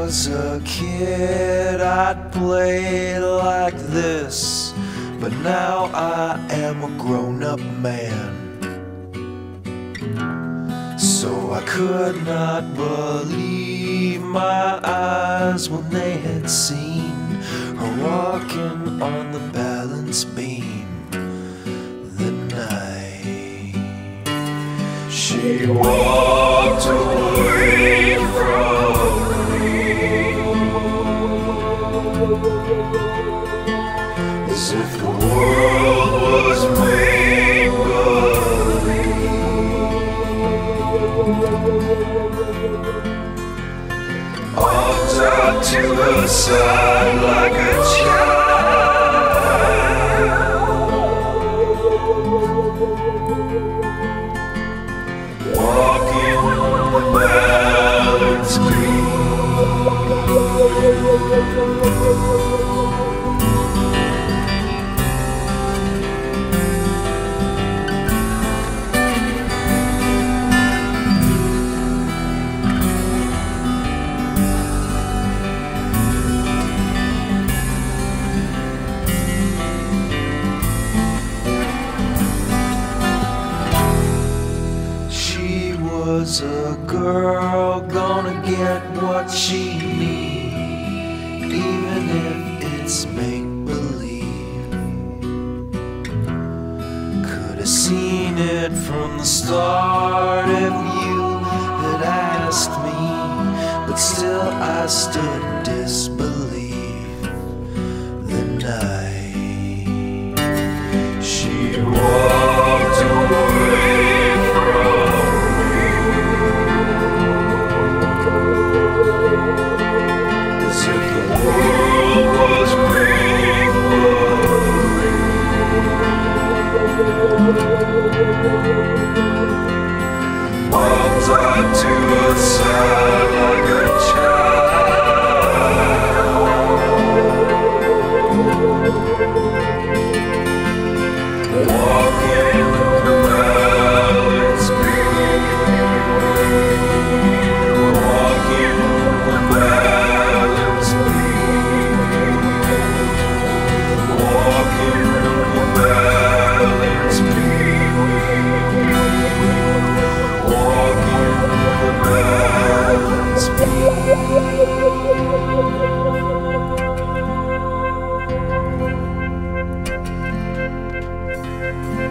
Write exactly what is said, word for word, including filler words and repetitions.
was a kid, I'd play like this, but now I am a grown-up man. So I could not believe my eyes when they had seen her walking on the balance beam the night she walked away from me, as if the world was make believe. Walked out to her side like a child, walking the balance beam. Was a girl gonna get what she needs, even if it's make-believe. Could have seen it from the start if you had asked me, but still I stood in disbelief the night she walked away. Walked up to her side like a child, walking the balance beam, walking the balance beam, walking the balance beam. Thank you.